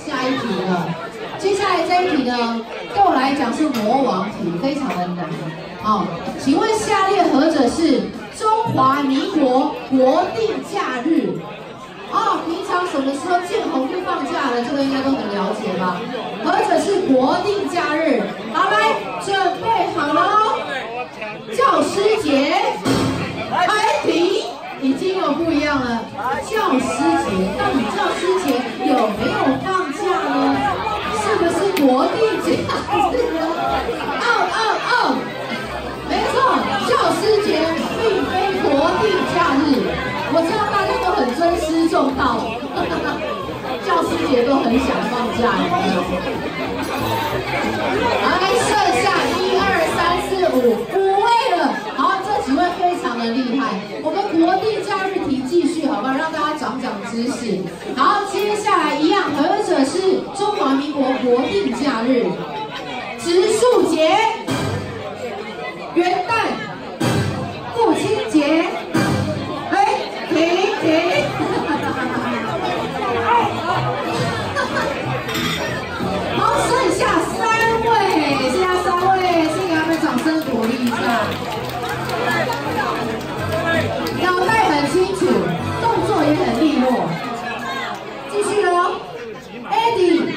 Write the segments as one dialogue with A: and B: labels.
A: 下一题了。接下来这一题呢，对我来讲是魔王题，非常的难。哦，请问下列何者是中华民国国定假日？哦，平常什么时候见红就放假了？这个应该都很了解吧？何者是国定假日？好，来，准备好了哦。教师节，开题。 已经有不一样了，教师节到底教师节有没有放假呢？是不是国定假日呢？没错，教师节并非国定假日。我知道大家都很尊师重道，教师节都很想放假，来，剩下1、2、3、4、5位了。好，这几位非常的厉害。我们国定假日题继续，好不好？让大家长知识。好，接下来一样，何者是中华民国国定假日？植树节、元旦、父亲节。哎，停！好，剩下3位，先给他们掌声鼓励一下。脑袋很清楚，动作也很利落。继续喽 ，Eddie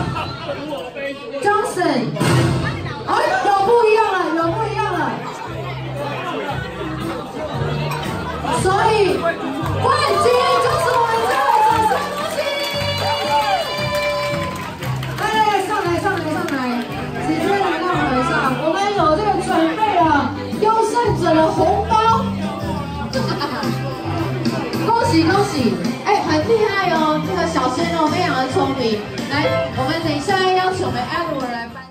A: Johnson， 哎，有不一样了。所以冠军就是我们这位，掌声恭喜！哎，上来，直接来到台上，我们有这个准备了优胜者的红包。恭喜！哎，很厉害哦，这个小鲜肉非常的聪明。来，我们等一下邀请我们 Edward 来颁。